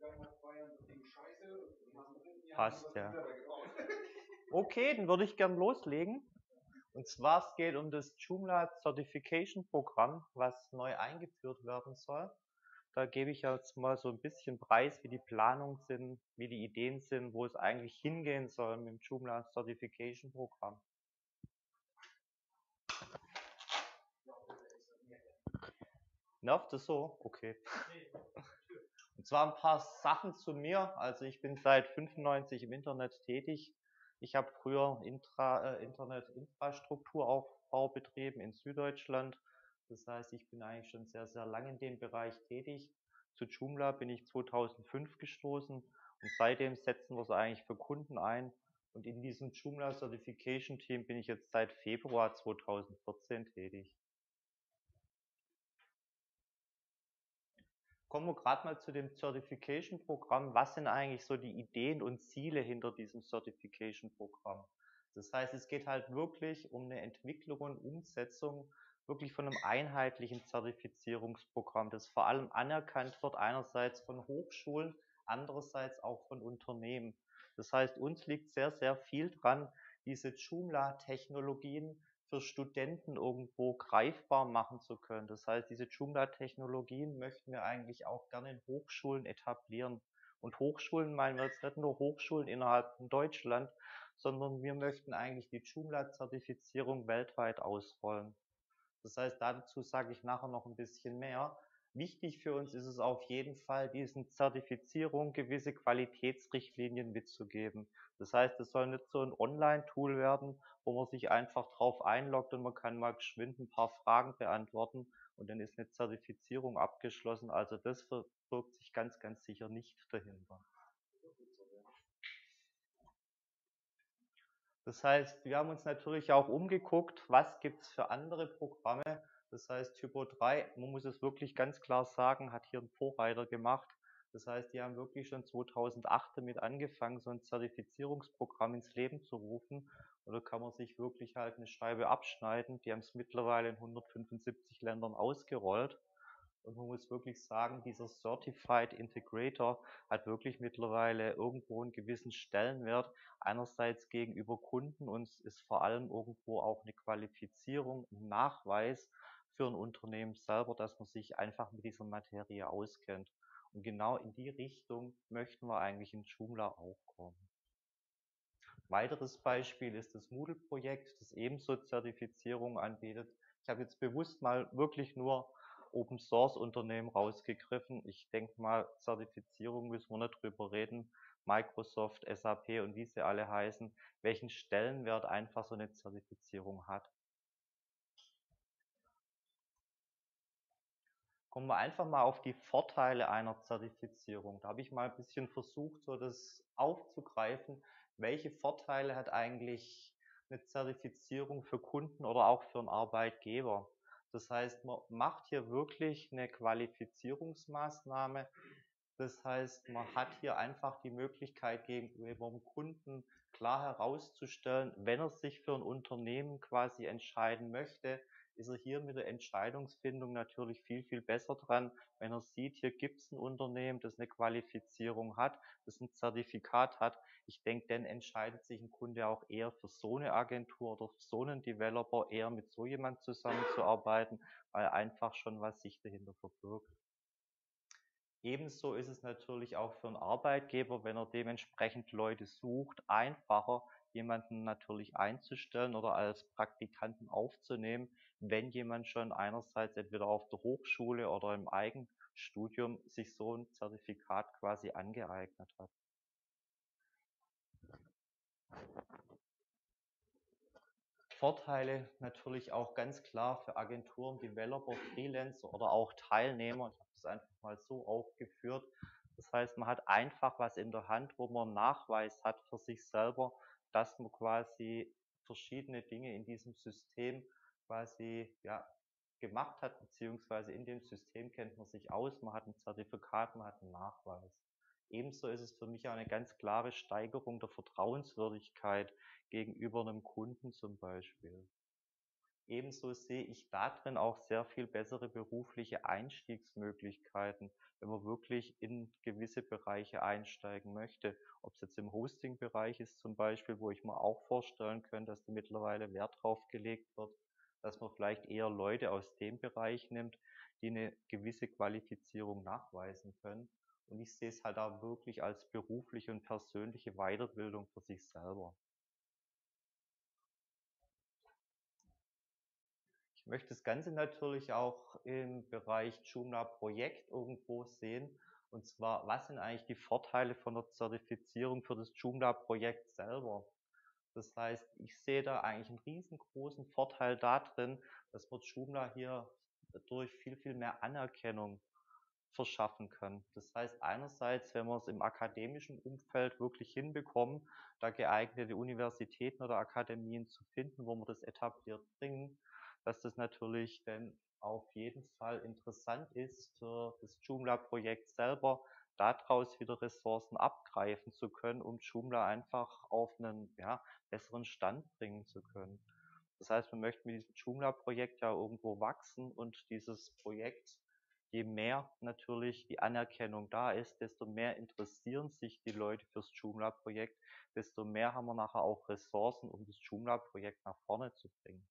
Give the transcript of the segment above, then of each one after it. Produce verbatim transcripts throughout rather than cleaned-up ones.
Passt, ja. Okay, dann würde ich gern loslegen. Und zwar, es geht um das Joomla Certification Programm, was neu eingeführt werden soll. Da gebe ich jetzt mal so ein bisschen preis, wie die Planungen sind, wie die Ideen sind, wo es eigentlich hingehen soll mit dem Joomla Certification Programm. Nervt es so? Okay. Und zwar ein paar Sachen zu mir. Also ich bin seit fünfundneunzig im Internet tätig. Ich habe früher Intra, äh, Internet-Infrastrukturaufbau betrieben in Süddeutschland. Das heißt, ich bin eigentlich schon sehr, sehr lange in dem Bereich tätig. Zu Joomla bin ich zweitausendfünf gestoßen und seitdem setzen wir es eigentlich für Kunden ein. Und in diesem Joomla Certification Team bin ich jetzt seit Februar zweitausendvierzehn tätig. Kommen wir gerade mal zu dem Certification-Programm. Was sind eigentlich so die Ideen und Ziele hinter diesem Certification-Programm? Das heißt, es geht halt wirklich um eine Entwicklung und Umsetzung wirklich von einem einheitlichen Zertifizierungsprogramm, das vor allem anerkannt wird, einerseits von Hochschulen, andererseits auch von Unternehmen. Das heißt, uns liegt sehr, sehr viel dran, diese Joomla-Technologien für Studenten irgendwo greifbar machen zu können. Das heißt, diese Joomla-Technologien möchten wir eigentlich auch gerne in Hochschulen etablieren. Und Hochschulen meinen wir jetzt nicht nur Hochschulen innerhalb von Deutschland, sondern wir möchten eigentlich die Joomla-Zertifizierung weltweit ausrollen. Das heißt, dazu sage ich nachher noch ein bisschen mehr. Wichtig für uns ist es auf jeden Fall, diesen Zertifizierungen gewisse Qualitätsrichtlinien mitzugeben. Das heißt, es soll nicht so ein Online-Tool werden, wo man sich einfach drauf einloggt und man kann mal geschwind ein paar Fragen beantworten und dann ist eine Zertifizierung abgeschlossen. Also das verbirgt sich ganz, ganz sicher nicht dahinter. Das heißt, wir haben uns natürlich auch umgeguckt, was gibt es für andere Programme. Das heißt, Typo drei, man muss es wirklich ganz klar sagen, hat hier einen Vorreiter gemacht. Das heißt, die haben wirklich schon zweitausendacht damit angefangen, so ein Zertifizierungsprogramm ins Leben zu rufen. Und da kann man sich wirklich halt eine Scheibe abschneiden. Die haben es mittlerweile in hundertfünfundsiebzig Ländern ausgerollt. Und man muss wirklich sagen, dieser Certified Integrator hat wirklich mittlerweile irgendwo einen gewissen Stellenwert. Einerseits gegenüber Kunden und es ist vor allem irgendwo auch eine Qualifizierung, ein Nachweis für ein Unternehmen selber, dass man sich einfach mit dieser Materie auskennt. Und genau in die Richtung möchten wir eigentlich in Joomla auch kommen. Weiteres Beispiel ist das Moodle-Projekt, das ebenso Zertifizierung anbietet. Ich habe jetzt bewusst mal wirklich nur Open Source Unternehmen rausgegriffen. Ich denke mal, Zertifizierung müssen wir nicht drüber reden. Microsoft, S A P und wie sie alle heißen, welchen Stellenwert einfach so eine Zertifizierung hat. Kommen wir einfach mal auf die Vorteile einer Zertifizierung. Da habe ich mal ein bisschen versucht, so das aufzugreifen. Welche Vorteile hat eigentlich eine Zertifizierung für Kunden oder auch für einen Arbeitgeber? Das heißt, man macht hier wirklich eine Qualifizierungsmaßnahme. Das heißt, man hat hier einfach die Möglichkeit, gegenüber dem Kunden klar herauszustellen, wenn er sich für ein Unternehmen quasi entscheiden möchte, ist er hier mit der Entscheidungsfindung natürlich viel, viel besser dran, wenn er sieht, hier gibt es ein Unternehmen, das eine Qualifizierung hat, das ein Zertifikat hat. Ich denke, dann entscheidet sich ein Kunde auch eher für so eine Agentur oder für so einen Developer, eher mit so jemand zusammenzuarbeiten, weil einfach schon was sich dahinter verbirgt. Ebenso ist es natürlich auch für einen Arbeitgeber, wenn er dementsprechend Leute sucht, einfacher, jemanden natürlich einzustellen oder als Praktikanten aufzunehmen, wenn jemand schon einerseits entweder auf der Hochschule oder im Eigenstudium sich so ein Zertifikat quasi angeeignet hat. Vorteile natürlich auch ganz klar für Agenturen, Developer, Freelancer oder auch Teilnehmer. Ich habe das einfach mal so aufgeführt. Das heißt, man hat einfach was in der Hand, wo man einen Nachweis hat für sich selber, dass man quasi verschiedene Dinge in diesem System quasi ja, gemacht hat, beziehungsweise in dem System kennt man sich aus, man hat ein Zertifikat, man hat einen Nachweis. Ebenso ist es für mich eine ganz klare Steigerung der Vertrauenswürdigkeit gegenüber einem Kunden zum Beispiel. Ebenso sehe ich darin auch sehr viel bessere berufliche Einstiegsmöglichkeiten, wenn man wirklich in gewisse Bereiche einsteigen möchte. Ob es jetzt im Hosting-Bereich ist zum Beispiel, wo ich mir auch vorstellen könnte, dass da mittlerweile Wert drauf gelegt wird, dass man vielleicht eher Leute aus dem Bereich nimmt, die eine gewisse Qualifizierung nachweisen können. Und ich sehe es halt auch wirklich als berufliche und persönliche Weiterbildung für sich selber. Ich möchte das Ganze natürlich auch im Bereich Joomla Projekt irgendwo sehen. Und zwar, was sind eigentlich die Vorteile von der Zertifizierung für das Joomla Projekt selber? Das heißt, ich sehe da eigentlich einen riesengroßen Vorteil darin, dass man Joomla hier durch viel, viel mehr Anerkennung verschaffen kann. Das heißt, einerseits, wenn wir es im akademischen Umfeld wirklich hinbekommen, da geeignete Universitäten oder Akademien zu finden, wo wir das etabliert bringen, dass das natürlich dann auf jeden Fall interessant ist für das Joomla-Projekt selber, daraus wieder Ressourcen abgreifen zu können, um Joomla einfach auf einen ja, besseren Stand bringen zu können. Das heißt, wir möchten mit diesem Joomla-Projekt ja irgendwo wachsen und dieses Projekt, je mehr natürlich die Anerkennung da ist, desto mehr interessieren sich die Leute fürs Joomla-Projekt, desto mehr haben wir nachher auch Ressourcen, um das Joomla-Projekt nach vorne zu bringen.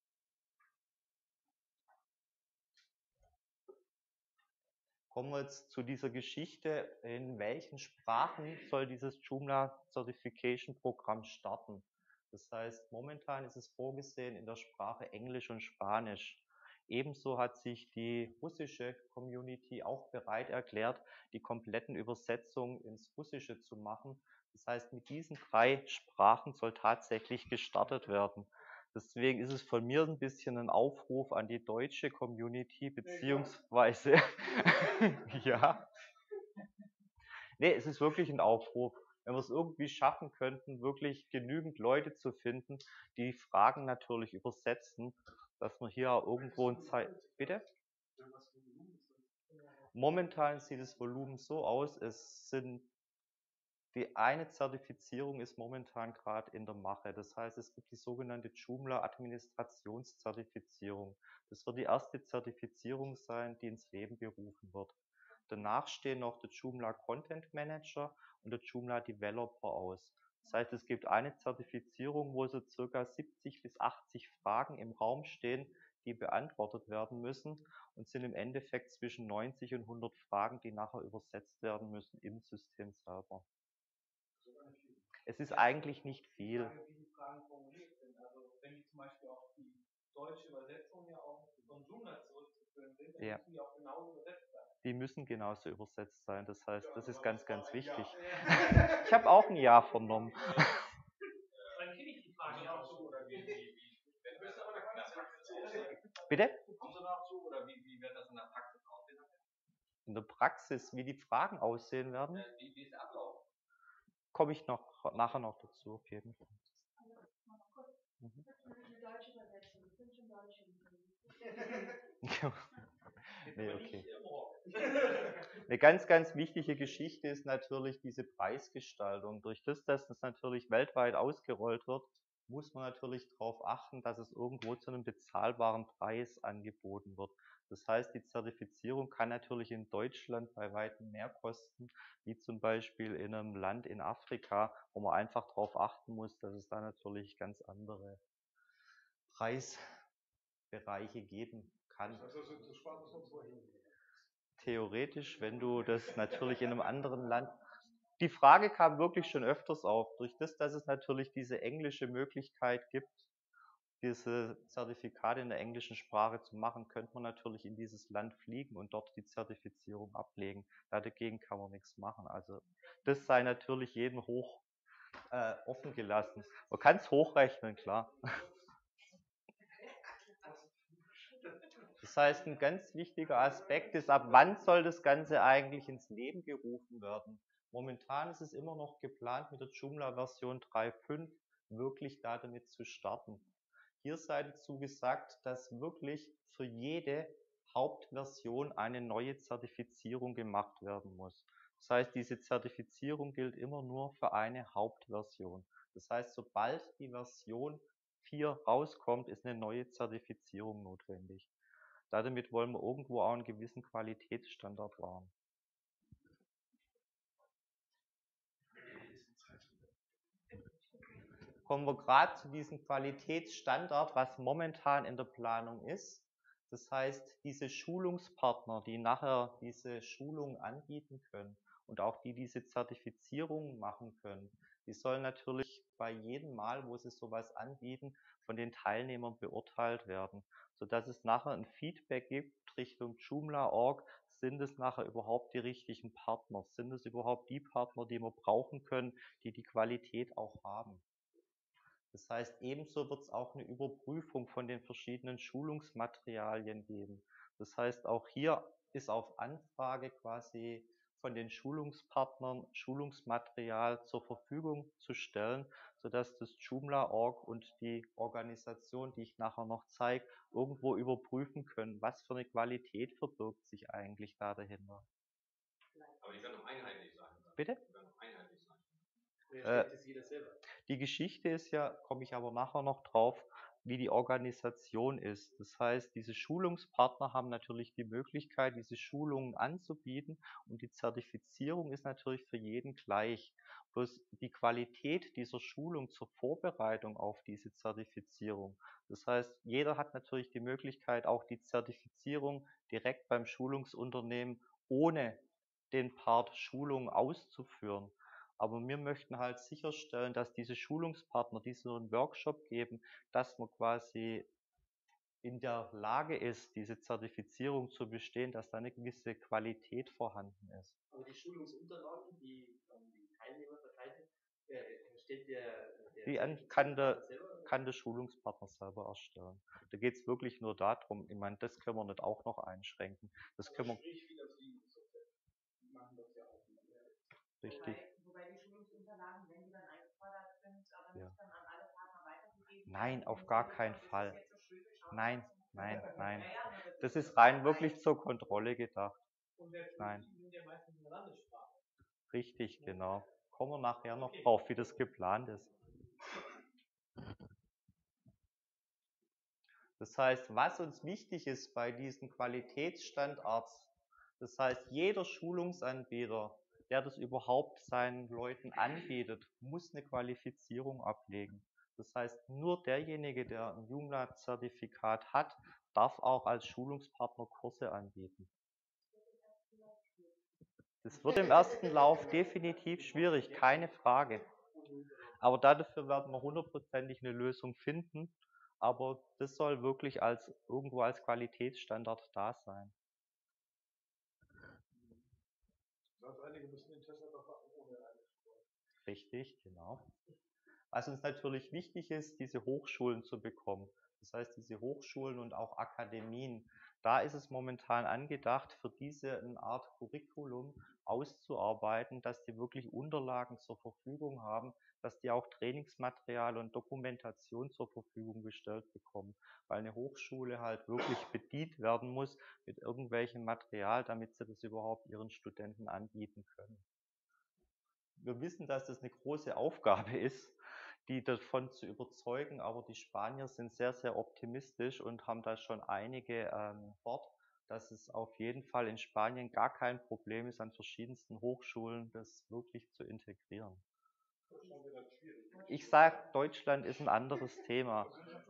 Kommen wir jetzt zu dieser Geschichte, in welchen Sprachen soll dieses Joomla Certification Programm starten? Das heißt, momentan ist es vorgesehen in der Sprache Englisch und Spanisch. Ebenso hat sich die russische Community auch bereit erklärt, die kompletten Übersetzungen ins Russische zu machen. Das heißt, mit diesen drei Sprachen soll tatsächlich gestartet werden. Deswegen ist es von mir ein bisschen ein Aufruf an die deutsche Community, beziehungsweise, ja, nee, es ist wirklich ein Aufruf. Wenn wir es irgendwie schaffen könnten, wirklich genügend Leute zu finden, die Fragen natürlich übersetzen, dass wir hier irgendwo ein Zeit, bitte? Momentan sieht das Volumen so aus, es sind die eine Zertifizierung ist momentan gerade in der Mache. Das heißt, es gibt die sogenannte Joomla Administrationszertifizierung. Das wird die erste Zertifizierung sein, die ins Leben gerufen wird. Danach stehen noch der Joomla Content Manager und der Joomla Developer aus. Das heißt, es gibt eine Zertifizierung, wo so circa siebzig bis achtzig Fragen im Raum stehen, die beantwortet werden müssen und sind im Endeffekt zwischen neunzig und hundert Fragen, die nachher übersetzt werden müssen im System selber. Es ist eigentlich nicht viel. Wie die Fragen formuliert sind. Also wenn die zum Beispiel auch die deutsche Übersetzung ja auch von Joomla zurückzuführen sind, dann Ja. müssen die auch genauso übersetzt sein. Die müssen genauso übersetzt sein. Das heißt, das ist ganz, ganz wichtig. Ich habe auch ein Ja vernommen. Dann kenne ich die Frage ja auch so. Oder wie, wie, wie, wenn du aber in der Praxis aussehen. Bitte? Kommen Sie dazu oder wie, wie wird das in der Praxis aussehen? In der Praxis, wie die Fragen aussehen werden? Äh, wie, wie ist der Ablauf? Komme ich noch nachher noch dazu, auf jeden Fall. Mhm. Eine deutsche Übersetzung, ich bin schon Deutsch. Nee, okay. Eine ganz, ganz wichtige Geschichte ist natürlich diese Preisgestaltung. Durch das, dass das natürlich weltweit ausgerollt wird, muss man natürlich darauf achten, dass es irgendwo zu einem bezahlbaren Preis angeboten wird. Das heißt, die Zertifizierung kann natürlich in Deutschland bei weitem mehr kosten, wie zum Beispiel in einem Land in Afrika, wo man einfach darauf achten muss, dass es da natürlich ganz andere Preisbereiche geben kann. Theoretisch, wenn du das natürlich in einem anderen Land... Die Frage kam wirklich schon öfters auf. Durch das, dass es natürlich diese englische Möglichkeit gibt, diese Zertifikate in der englischen Sprache zu machen, könnte man natürlich in dieses Land fliegen und dort die Zertifizierung ablegen. Dagegen kann man nichts machen. Also das sei natürlich jedem hoch äh, offen gelassen. Man kann es hochrechnen, klar. Das heißt, ein ganz wichtiger Aspekt ist, ab wann soll das Ganze eigentlich ins Leben gerufen werden? Momentan ist es immer noch geplant, mit der Joomla-Version drei Punkt fünf wirklich da damit zu starten. Hier sei dazu gesagt, dass wirklich für jede Hauptversion eine neue Zertifizierung gemacht werden muss. Das heißt, diese Zertifizierung gilt immer nur für eine Hauptversion. Das heißt, sobald die Version vier rauskommt, ist eine neue Zertifizierung notwendig. Damit wollen wir irgendwo auch einen gewissen Qualitätsstandard wahren. Kommen wir gerade zu diesem Qualitätsstandard, was momentan in der Planung ist. Das heißt, diese Schulungspartner, die nachher diese Schulung anbieten können und auch die diese Zertifizierung machen können, die sollen natürlich bei jedem Mal, wo sie sowas anbieten, von den Teilnehmern beurteilt werden, sodass es nachher ein Feedback gibt Richtung Joomla Punkt org, sind es nachher überhaupt die richtigen Partner, sind es überhaupt die Partner, die wir brauchen können, die die Qualität auch haben. Das heißt, ebenso wird es auch eine Überprüfung von den verschiedenen Schulungsmaterialien geben. Das heißt, auch hier ist auf Anfrage quasi von den Schulungspartnern Schulungsmaterial zur Verfügung zu stellen, sodass das Joomla Punkt org und die Organisation, die ich nachher noch zeige, irgendwo überprüfen können, was für eine Qualität verbirgt sich eigentlich da dahinter. Aber die werden doch einheitlich sein. Bitte? Die werden doch einheitlich sein. Äh, die Geschichte ist ja, komme ich aber nachher noch drauf, wie die Organisation ist. Das heißt, diese Schulungspartner haben natürlich die Möglichkeit, diese Schulungen anzubieten und die Zertifizierung ist natürlich für jeden gleich. Bloß die Qualität dieser Schulung zur Vorbereitung auf diese Zertifizierung. Das heißt, jeder hat natürlich die Möglichkeit, auch die Zertifizierung direkt beim Schulungsunternehmen ohne den Part Schulung auszuführen. Aber wir möchten halt sicherstellen, dass diese Schulungspartner, die so einen Workshop geben, dass man quasi in der Lage ist, diese Zertifizierung zu bestehen, dass da eine gewisse Qualität vorhanden ist. Aber die Schulungsunterlagen, die an die Teilnehmer verteilt, äh, stellt der, der die an, kann, der, kann der Schulungspartner selber erstellen. Da geht es wirklich nur darum, ich meine, das können wir nicht auch noch einschränken. Das also können wir. Sprich, wie das die, die machen das ja auch nicht. Richtig. Wobei, wobei die Schulungsunterlagen, wenn die dann eingefordert sind, aber Ja. nicht dann an alle Partner weitergegeben werden. Nein, auf gar keinen Fall. Das ist jetzt so schön, schaut Nein, mal. nein, nein. Ja, ja, aber Das ist ist rein dabei. wirklich zur Kontrolle gedacht. Und der Nein. die sind ja meistens in der Landessprache. Richtig, genau. Kommen wir nachher noch Okay. drauf, wie das geplant ist. Das heißt, was uns wichtig ist bei diesen Qualitätsstandards, das heißt, jeder Schulungsanbieter, der das überhaupt seinen Leuten anbietet, muss eine Qualifizierung ablegen. Das heißt, nur derjenige, der ein Joomla-Zertifikat hat, darf auch als Schulungspartner Kurse anbieten. Das wird im ersten Lauf definitiv schwierig, keine Frage. Aber dafür werden wir hundertprozentig eine Lösung finden. Aber das soll wirklich als irgendwo als Qualitätsstandard da sein. Das heißt, einige müssen den Test einfach machen ohne eine Spur. Richtig, genau. Was uns natürlich wichtig ist, diese Hochschulen zu bekommen. Das heißt, diese Hochschulen und auch Akademien, da ist es momentan angedacht, für diese eine Art Curriculum auszuarbeiten, dass die wirklich Unterlagen zur Verfügung haben, dass die auch Trainingsmaterial und Dokumentation zur Verfügung gestellt bekommen, weil eine Hochschule halt wirklich bedient werden muss mit irgendwelchem Material, damit sie das überhaupt ihren Studenten anbieten können. Wir wissen, dass das eine große Aufgabe ist, die davon zu überzeugen, aber die Spanier sind sehr, sehr optimistisch und haben da schon einige ähm, dort, dass es auf jeden Fall in Spanien gar kein Problem ist, an verschiedensten Hochschulen das wirklich zu integrieren. Ich sage, Deutschland ist ein anderes Thema.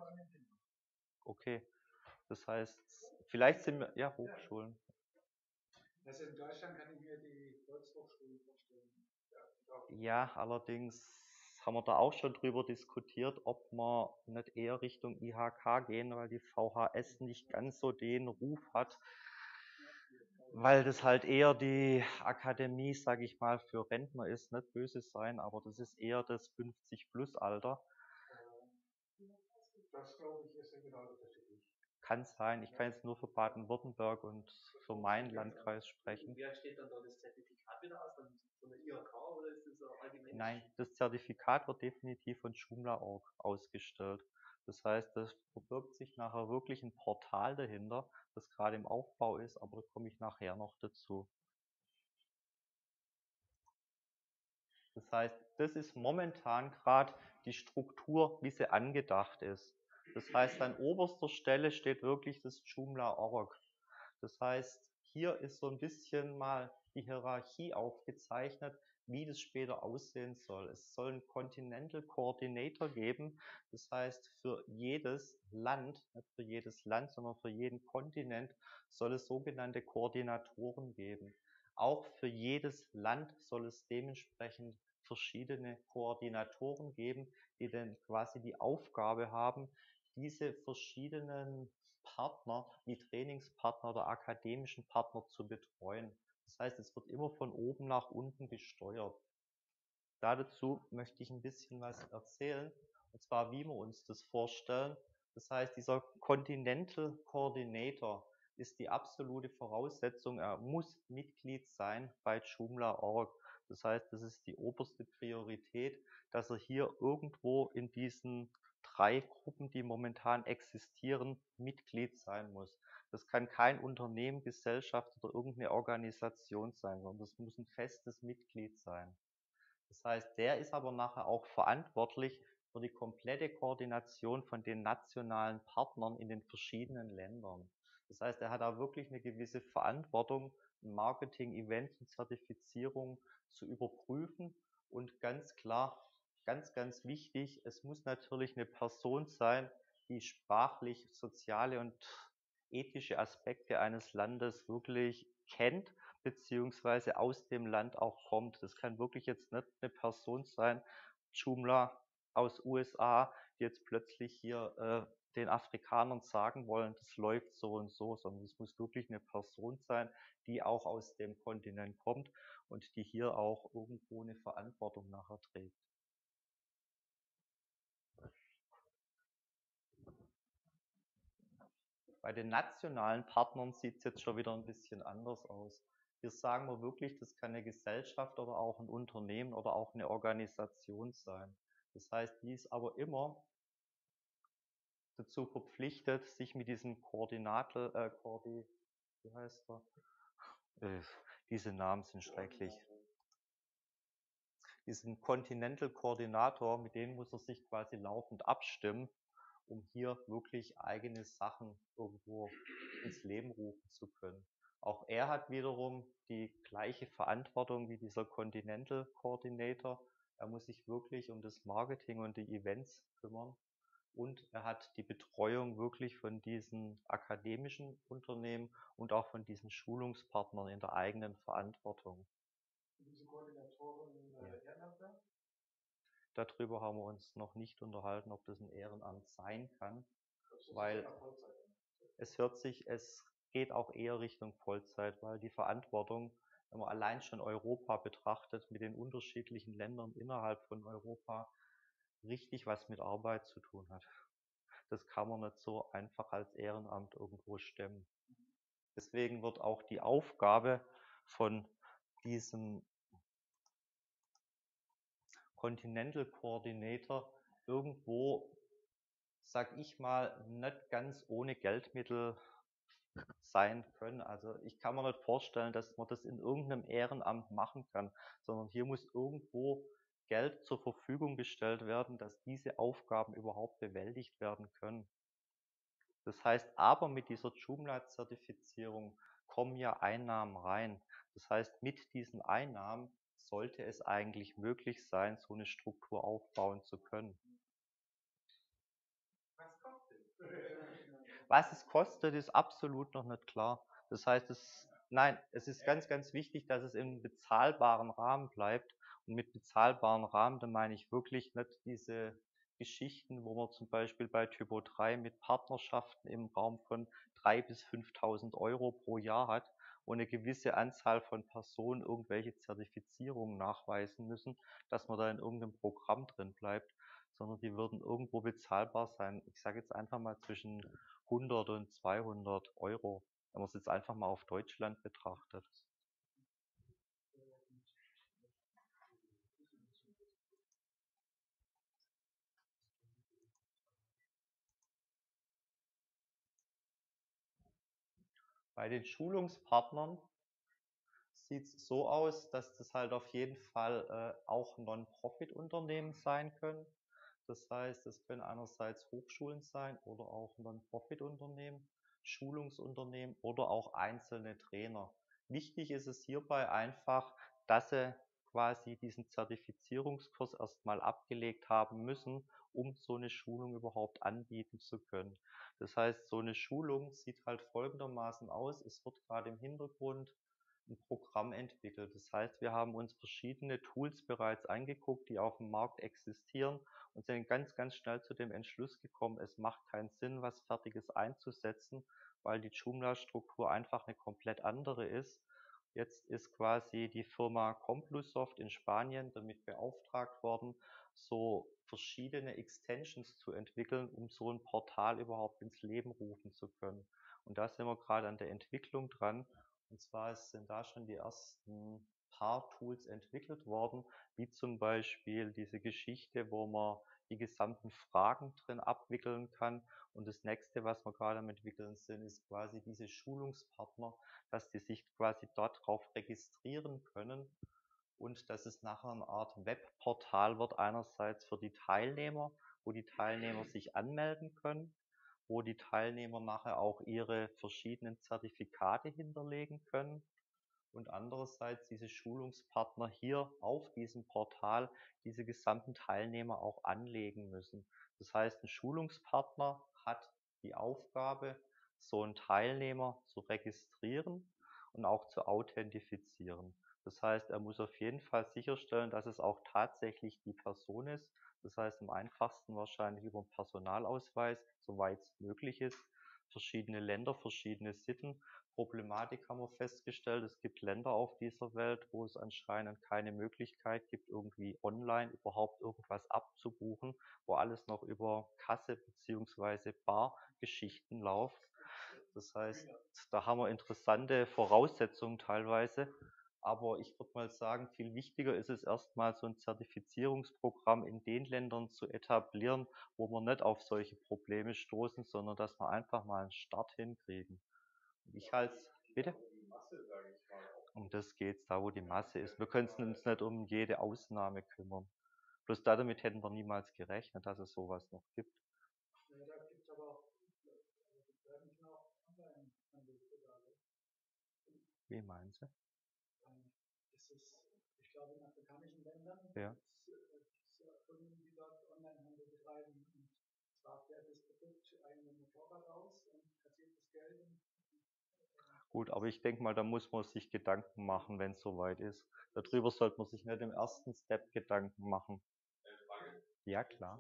Okay, das heißt, vielleicht sind wir, ja, Hochschulen. Also in Deutschland kann ich mir die Volkshochschulen vorstellen. Ja, allerdings haben wir da auch schon drüber diskutiert, ob wir nicht eher Richtung I H K gehen, weil die V H S nicht ganz so den Ruf hat, weil das halt eher die Akademie, sage ich mal, für Rentner ist, nicht böse sein, aber das ist eher das fünfzig-Plus-Alter. Das glaube ich ist genau unterschiedlich. Kann sein, ich kann jetzt nur für Baden-Württemberg und für meinen Landkreis sprechen. Wer steht dann da das Zertifikat wieder aus? Dann von der I H K oder ist das so allgemein? Nein, das Zertifikat wird definitiv von Joomla Punkt org ausgestellt. Das heißt, das verbirgt sich nachher wirklich ein Portal dahinter, das gerade im Aufbau ist, aber da komme ich nachher noch dazu. Das heißt, das ist momentan gerade die Struktur, wie sie angedacht ist. Das heißt, an oberster Stelle steht wirklich das Joomla Org. Das heißt, hier ist so ein bisschen mal die Hierarchie aufgezeichnet, wie das später aussehen soll. Es soll einen Continental Coordinator geben. Das heißt, für jedes Land, nicht für jedes Land, sondern für jeden Kontinent soll es sogenannte Koordinatoren geben. Auch für jedes Land soll es dementsprechend verschiedene Koordinatoren geben, die dann quasi die Aufgabe haben, diese verschiedenen Partner, wie Trainingspartner oder akademischen Partner zu betreuen. Das heißt, es wird immer von oben nach unten gesteuert. Dazu möchte ich ein bisschen was erzählen, und zwar, wie wir uns das vorstellen. Das heißt, dieser Continental Coordinator ist die absolute Voraussetzung. Er muss Mitglied sein bei Joomla Punkt org. Das heißt, das ist die oberste Priorität, dass er hier irgendwo in diesen drei Gruppen, die momentan existieren, Mitglied sein muss. Das kann kein Unternehmen, Gesellschaft oder irgendeine Organisation sein, sondern das muss ein festes Mitglied sein. Das heißt, der ist aber nachher auch verantwortlich für die komplette Koordination von den nationalen Partnern in den verschiedenen Ländern. Das heißt, er hat da wirklich eine gewisse Verantwortung, Marketing, Events und Zertifizierung zu überprüfen. Und ganz klar, ganz, ganz wichtig, es muss natürlich eine Person sein, die sprachlich, soziale und ethische Aspekte eines Landes wirklich kennt, beziehungsweise aus dem Land auch kommt. Das kann wirklich jetzt nicht eine Person sein, Joomla aus U S A, die jetzt plötzlich hier äh, den Afrikanern sagen wollen, das läuft so und so, sondern es muss wirklich eine Person sein, die auch aus dem Kontinent kommt und die hier auch irgendwo eine Verantwortung nachher trägt. Bei den nationalen Partnern sieht es jetzt schon wieder ein bisschen anders aus. Hier sagen wir wirklich, das kann eine Gesellschaft oder auch ein Unternehmen oder auch eine Organisation sein. Das heißt, die ist aber immer dazu verpflichtet, sich mit diesem Koordinator, äh, Koordi, wie heißt er? Äh, diese Namen sind schrecklich. Diesen Continental Koordinator, mit dem muss er sich quasi laufend abstimmen, um hier wirklich eigene Sachen irgendwo ins Leben rufen zu können. Auch er hat wiederum die gleiche Verantwortung wie dieser Continental Coordinator. Er muss sich wirklich um das Marketing und die Events kümmern. Und er hat die Betreuung wirklich von diesen akademischen Unternehmen und auch von diesen Schulungspartnern in der eigenen Verantwortung. Diese Koordinatoren äh, Ehrenamtler? Darüber haben wir uns noch nicht unterhalten, ob das ein Ehrenamt sein kann, weil es hört sich, es geht auch eher Richtung Vollzeit, weil die Verantwortung, wenn man allein schon Europa betrachtet, mit den unterschiedlichen Ländern innerhalb von Europa, richtig was mit Arbeit zu tun hat. Das kann man nicht so einfach als Ehrenamt irgendwo stemmen. Deswegen wird auch die Aufgabe von diesem Continental Coordinator irgendwo, sag ich mal, nicht ganz ohne Geldmittel sein können. Also ich kann mir nicht vorstellen, dass man das in irgendeinem Ehrenamt machen kann, sondern hier muss irgendwo Geld zur Verfügung gestellt werden, dass diese Aufgaben überhaupt bewältigt werden können. Das heißt aber, mit dieser Joomla-Zertifizierung kommen ja Einnahmen rein. Das heißt, mit diesen Einnahmen sollte es eigentlich möglich sein, so eine Struktur aufbauen zu können. Was kostet? Was es kostet, ist absolut noch nicht klar. Das heißt, es, nein, es ist ganz, ganz wichtig, dass es im bezahlbaren Rahmen bleibt. Und mit bezahlbaren Rahmen, da meine ich wirklich nicht diese Geschichten, wo man zum Beispiel bei Typo drei mit Partnerschaften im Raum von dreitausend bis fünftausend Euro pro Jahr hat, wo eine gewisse Anzahl von Personen irgendwelche Zertifizierungen nachweisen müssen, dass man da in irgendeinem Programm drin bleibt, sondern die würden irgendwo bezahlbar sein. Ich sage jetzt einfach mal zwischen hundert und zweihundert Euro, wenn man es jetzt einfach mal auf Deutschland betrachtet. Bei den Schulungspartnern sieht es so aus, dass das halt auf jeden Fall äh, auch Non-Profit-Unternehmen sein können. Das heißt, es können einerseits Hochschulen sein oder auch Non-Profit-Unternehmen, Schulungsunternehmen oder auch einzelne Trainer. Wichtig ist es hierbei einfach, dass sie quasi diesen Zertifizierungskurs erstmal abgelegt haben müssen, um so eine Schulung überhaupt anbieten zu können. Das heißt, so eine Schulung sieht halt folgendermaßen aus. Es wird gerade im Hintergrund ein Programm entwickelt. Das heißt, wir haben uns verschiedene Tools bereits angeguckt, die auf dem Markt existieren und sind ganz, ganz schnell zu dem Entschluss gekommen, es macht keinen Sinn, was Fertiges einzusetzen, weil die Joomla-Struktur einfach eine komplett andere ist. Jetzt ist quasi die Firma Complusoft in Spanien damit beauftragt worden, so verschiedene Extensions zu entwickeln, um so ein Portal überhaupt ins Leben rufen zu können. Und da sind wir gerade an der Entwicklung dran. Und zwar sind da schon die ersten paar Tools entwickelt worden, wie zum Beispiel diese Geschichte, wo man die gesamten Fragen drin abwickeln kann. Und das nächste, was wir gerade am entwickeln sind, ist quasi diese Schulungspartner, dass die sich quasi dort drauf registrieren können und dass es nachher eine Art Webportal wird, einerseits für die Teilnehmer, wo die Teilnehmer sich anmelden können, wo die Teilnehmer nachher auch ihre verschiedenen Zertifikate hinterlegen können und andererseits diese Schulungspartner hier auf diesem Portal diese gesamten Teilnehmer auch anlegen müssen. Das heißt, ein Schulungspartner hat die Aufgabe, so einen Teilnehmer zu registrieren und auch zu authentifizieren. Das heißt, er muss auf jeden Fall sicherstellen, dass es auch tatsächlich die Person ist. Das heißt, am einfachsten wahrscheinlich über einen Personalausweis, soweit es möglich ist. Verschiedene Länder, verschiedene Sitten. Problematik haben wir festgestellt, es gibt Länder auf dieser Welt, wo es anscheinend keine Möglichkeit gibt, irgendwie online überhaupt irgendwas abzubuchen, wo alles noch über Kasse bzw. Bargeschichten läuft. Das heißt, da haben wir interessante Voraussetzungen teilweise. Aber ich würde mal sagen, viel wichtiger ist es erstmal, so ein Zertifizierungsprogramm in den Ländern zu etablieren, wo wir nicht auf solche Probleme stoßen, sondern dass wir einfach mal einen Start hinkriegen. Ich als, bitte? Um das geht's, da wo die Masse ist. Wir können uns nicht um jede Ausnahme kümmern. Bloß damit hätten wir niemals gerechnet, dass es sowas noch gibt. Ja, da gibt es aber auch, da müssen auch Online-Handelsbegabung. Wie meinen Sie? Das ist, ich glaube, in afrikanischen Ländern ja. gibt es Kunden, die dort Online-Handel betreiben. Und zwar fährt das Produkt einem Motorrad aus und kassiert das Geld. Und Gut, aber ich denke mal, da muss man sich Gedanken machen, wenn es soweit ist. Darüber sollte man sich nicht im ersten Step Gedanken machen. Ja, klar.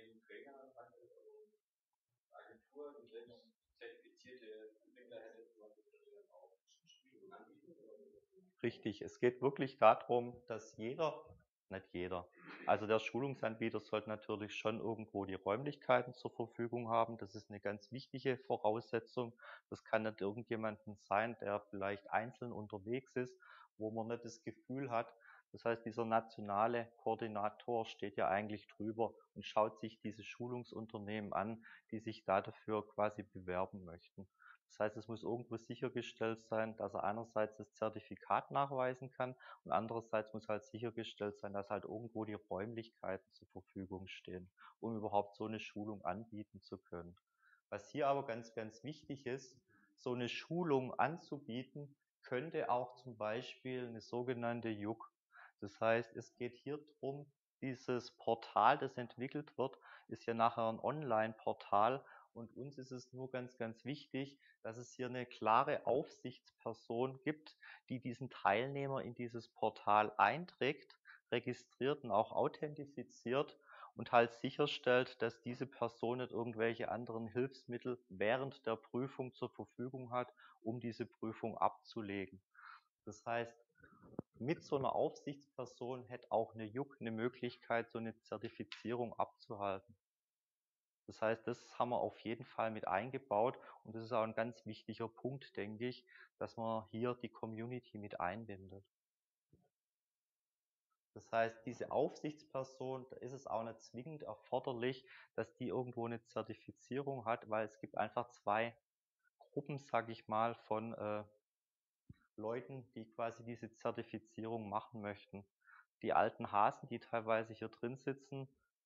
Richtig, es geht wirklich darum, dass jeder, nicht jeder, also der Schulungsanbieter sollte natürlich schon irgendwo die Räumlichkeiten zur Verfügung haben. Das ist eine ganz wichtige Voraussetzung. Das kann nicht irgendjemanden sein, der vielleicht einzeln unterwegs ist, wo man nicht das Gefühl hat. Das heißt, dieser nationale Koordinator steht ja eigentlich drüber und schaut sich diese Schulungsunternehmen an, die sich da dafür quasi bewerben möchten. Das heißt, es muss irgendwo sichergestellt sein, dass er einerseits das Zertifikat nachweisen kann und andererseits muss halt sichergestellt sein, dass halt irgendwo die Räumlichkeiten zur Verfügung stehen, um überhaupt so eine Schulung anbieten zu können. Was hier aber ganz, ganz wichtig ist, so eine Schulung anzubieten, könnte auch zum Beispiel eine sogenannte J U K. Das heißt, es geht hier darum, dieses Portal, das entwickelt wird, ist ja nachher ein Online-Portal. Und uns ist es nur ganz, ganz wichtig, dass es hier eine klare Aufsichtsperson gibt, die diesen Teilnehmer in dieses Portal einträgt, registriert und auch authentifiziert und halt sicherstellt, dass diese Person nicht irgendwelche anderen Hilfsmittel während der Prüfung zur Verfügung hat, um diese Prüfung abzulegen. Das heißt, mit so einer Aufsichtsperson hätte auch eine J U K eine Möglichkeit, so eine Zertifizierung abzuhalten. Das heißt, das haben wir auf jeden Fall mit eingebaut und das ist auch ein ganz wichtiger Punkt, denke ich, dass man hier die Community mit einbindet. Das heißt, diese Aufsichtsperson, da ist es auch nicht zwingend erforderlich, dass die irgendwo eine Zertifizierung hat, weil es gibt einfach zwei Gruppen, sage ich mal, von, äh, Leuten, die quasi diese Zertifizierung machen möchten. Die alten Hasen, die teilweise hier drin sitzen,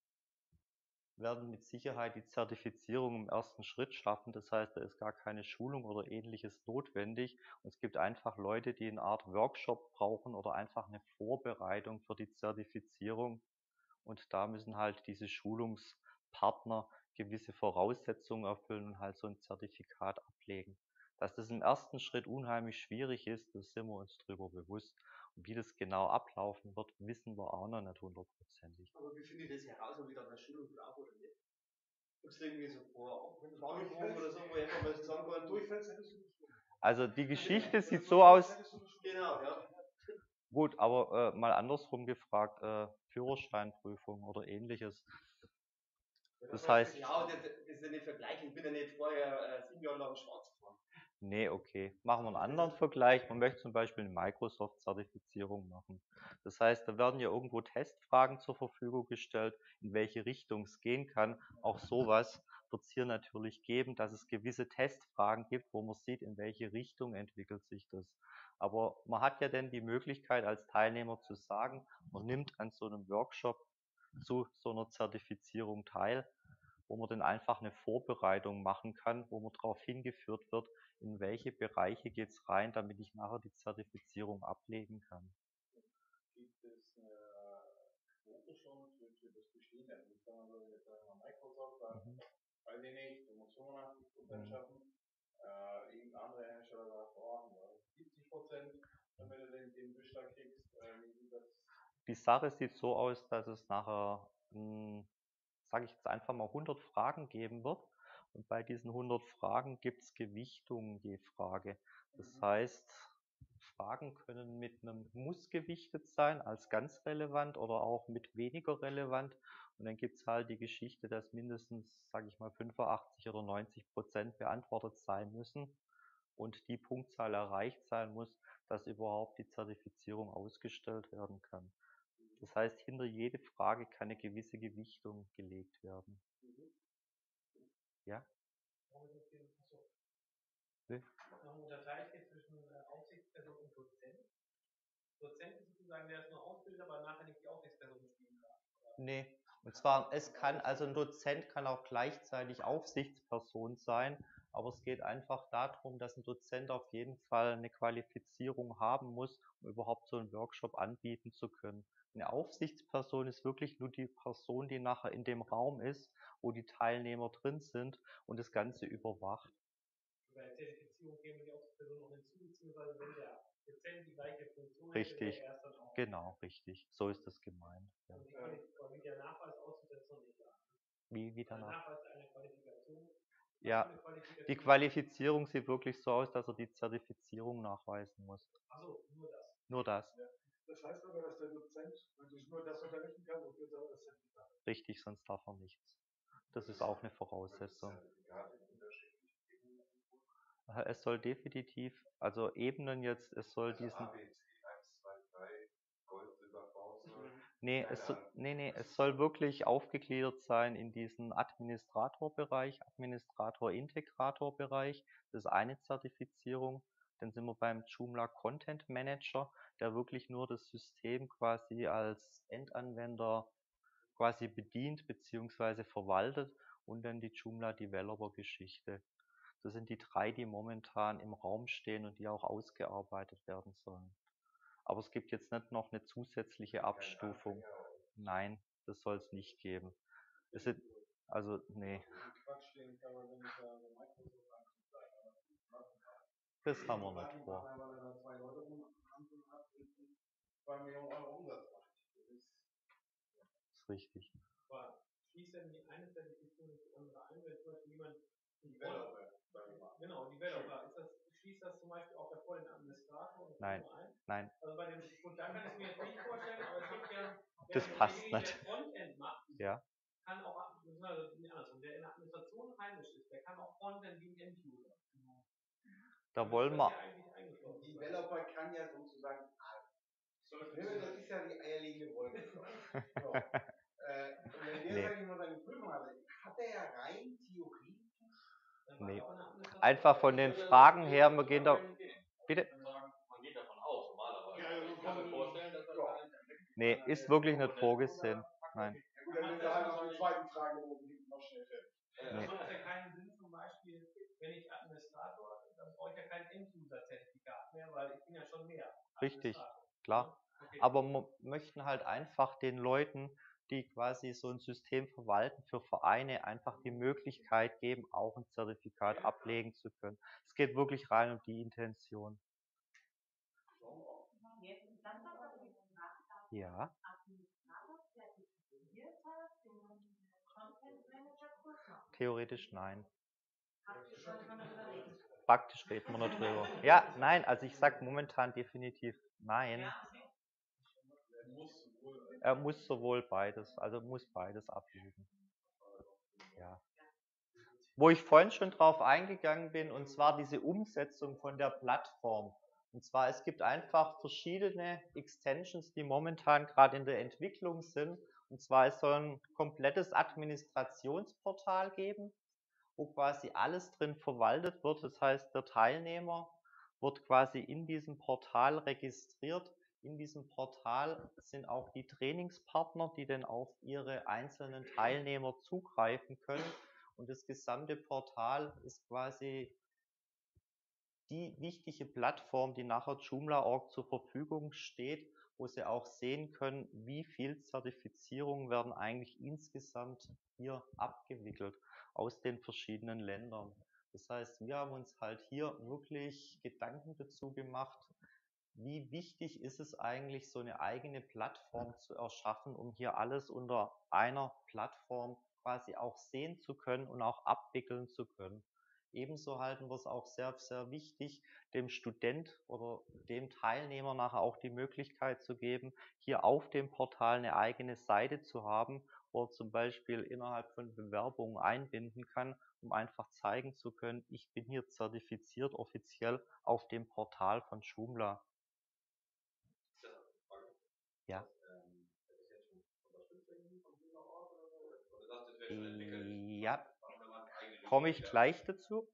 werden mit Sicherheit die Zertifizierung im ersten Schritt schaffen. Das heißt, da ist gar keine Schulung oder Ähnliches notwendig. Und es gibt einfach Leute, die eine Art Workshop brauchen oder einfach eine Vorbereitung für die Zertifizierung. Und da müssen halt diese Schulungspartner gewisse Voraussetzungen erfüllen und halt so ein Zertifikat ablegen. Dass das im ersten Schritt unheimlich schwierig ist, das sind wir uns drüber bewusst. Und wie das genau ablaufen wird, wissen wir auch noch nicht hundertprozentig. Aber wie finde ich das heraus, ob ich da eine Schulung brauche oder nicht? Gibt es irgendwie so vor Fragebogen oder so, wo ich einfach mal sagen kann, durchfällst, hättest du nicht. Also die Geschichte sieht so aus. Genau, ja. Gut, aber äh, mal andersrum gefragt, äh, Führerscheinprüfung oder Ähnliches. Das heißt. Ja, das, das ist ja nicht vergleichen. Ich bin ja nicht vorher äh, sieben Jahre lang schwarz gefahren. Nee, okay. Machen wir einen anderen Vergleich. Man möchte zum Beispiel eine Microsoft-Zertifizierung machen. Das heißt, da werden ja irgendwo Testfragen zur Verfügung gestellt, in welche Richtung es gehen kann. Auch sowas wird es hier natürlich geben, dass es gewisse Testfragen gibt, wo man sieht, in welche Richtung entwickelt sich das. Aber man hat ja dann die Möglichkeit als Teilnehmer zu sagen, man nimmt an so einem Workshop zu so einer Zertifizierung teil, wo man dann einfach eine Vorbereitung machen kann, wo man darauf hingeführt wird, in welche Bereiche geht es rein, damit ich nachher die Zertifizierung ablegen kann. Gibt es eine Quote schon für, für das Bestehen? Also ich kann also jetzt mal Microsoft sagt, mhm. weiß ich nicht, du musst fünfundachtzig Prozent mhm. schaffen, äh, irgendein anderer Hersteller sagt, oh, siebzig Prozent, damit du den, den Beschlag kriegst. Äh, wie sieht das? Die Sache sieht so aus, dass es nachher, sage ich jetzt einfach mal, hundert Fragen geben wird. Und bei diesen hundert Fragen gibt es Gewichtungen je Frage. Das heißt, Fragen können mit einem Muss gewichtet sein als ganz relevant oder auch mit weniger relevant. Und dann gibt es halt die Geschichte, dass mindestens, sage ich mal, fünfundachtzig oder neunzig Prozent beantwortet sein müssen und die Punktzahl erreicht sein muss, dass überhaupt die Zertifizierung ausgestellt werden kann. Das heißt, hinter jede Frage kann eine gewisse Gewichtung gelegt werden. Ja? Nee. Noch unterteilt hier zwischen äh, Aufsichtsperson und Dozent. Dozent ist sozusagen, der ist nur ausbildet, aber nachher nicht die Aufsichtsperson spielen kann. Nee. Und zwar, es kann, also ein Dozent kann auch gleichzeitig Aufsichtsperson sein, aber es geht einfach darum, dass ein Dozent auf jeden Fall eine Qualifizierung haben muss, um überhaupt so einen Workshop anbieten zu können. Eine Aufsichtsperson ist wirklich nur die Person, die nachher in dem Raum ist, wo die Teilnehmer drin sind und das Ganze überwacht. Bei der Zertifizierung käme die Aufsichtsperson noch hinzu, beziehungsweise wenn der Dozent die gleiche Funktion richtig. hätte, erst dann auch. Genau, richtig. So ist das gemeint. Ja. Und wie der Nachweis aussieht, das ist noch nicht klar. Wie, wie der Nachweis einer Qualifikation. Ja, Qualifikation die Qualifizierung sieht wirklich so aus, dass er die Zertifizierung nachweisen muss. Achso, nur das. Nur das. Ja. Das heißt aber, dass der Dozent wirklich nur das unterrichten kann, wofür er das Zertifikat hat. Richtig, sonst darf er nichts. Das ist auch eine Voraussetzung. Es soll definitiv, also Ebenen jetzt, es soll diesen... Nee, es, so, nee, nee, es soll wirklich aufgegliedert sein in diesen Administratorbereich, Administrator-Integrator-Bereich. Das ist eine Zertifizierung. Dann sind wir beim Joomla Content Manager, der wirklich nur das System quasi als Endanwender quasi bedient bzw. verwaltet und dann die Joomla Developer-Geschichte. Das sind die drei, die momentan im Raum stehen und die auch ausgearbeitet werden sollen. Aber es gibt jetzt nicht noch eine zusätzliche Abstufung. Nein, das soll es nicht geben. Es sind, also, nee. Das haben wir nicht vor. Das ist richtig. Aber schließt denn die eine Zertifizierung die andere ein, wenn zum Beispiel jemand Developer, genau, Developer, ist das, schließt das zum Beispiel auch davor den Administrator und Nein, ein? nein. Also bei dem, und da kann ich mir jetzt nicht vorstellen, aber es gibt ja, das der, passt der, nicht. Der Frontend macht, ja. kann auch, also nicht andersrum, der in der Administration heimisch ist, der kann auch Frontend wie ein End-User. Da wollen wir. Die Developer kann ja sozusagen das ist ja die eierlegende Wollmilchsau. So. äh, und wenn der, nee. sag ich mal, seine Prüfung hat, hat er ja rein theoretisch. Nee. Einfach von den Fragen her, wir gehen da. Bitte? Nee, ist wirklich nicht vorgesehen. Nein. Ja gut, dann ist er halt noch den zweiten Fragebogen hinten noch schnell fertig. Das macht ja keinen Sinn, zum Beispiel, wenn ich Administrator, dann brauche ich ja kein End-User-Zertifikat mehr, weil ich bin ja schon mehr. Richtig, Administrator. klar. Okay. Aber wir möchten halt einfach den Leuten, die quasi so ein System verwalten, für Vereine einfach die Möglichkeit geben, auch ein Zertifikat ablegen zu können. Es geht wirklich rein um die Intention. Jetzt ist dann noch mal die Frage, Ja. Administrator zertifizierter den Content Manager Kurs machen. Theoretisch nein. Praktisch sollte man darüber reden. Praktisch reden wir noch drüber. Ja, nein, also ich sage momentan definitiv nein. Ja, okay. Er muss sowohl beides, also muss beides ablegen. Ja. Wo ich vorhin schon drauf eingegangen bin, und zwar diese Umsetzung von der Plattform. Und zwar, es gibt einfach verschiedene Extensions, die momentan gerade in der Entwicklung sind. Und zwar, es soll ein komplettes Administrationsportal geben, wo quasi alles drin verwaltet wird. Das heißt, der Teilnehmer wird quasi in diesem Portal registriert. In diesem Portal sind auch die Trainingspartner, die dann auf ihre einzelnen Teilnehmer zugreifen können. Und das gesamte Portal ist quasi die wichtige Plattform, die nachher Joomla Punkt org zur Verfügung steht, wo Sie auch sehen können, wie viel Zertifizierungen werden eigentlich insgesamt hier abgewickelt aus den verschiedenen Ländern. Das heißt, wir haben uns halt hier wirklich Gedanken dazu gemacht, wie wichtig ist es eigentlich, so eine eigene Plattform zu erschaffen, um hier alles unter einer Plattform quasi auch sehen zu können und auch abwickeln zu können. Ebenso halten wir es auch sehr, sehr wichtig, dem Student oder dem Teilnehmer nachher auch die Möglichkeit zu geben, hier auf dem Portal eine eigene Seite zu haben, wo er zum Beispiel innerhalb von Bewerbungen einbinden kann, um einfach zeigen zu können, ich bin hier zertifiziert offiziell auf dem Portal von Joomla. Ja. Ja, komme ich gleich dazu.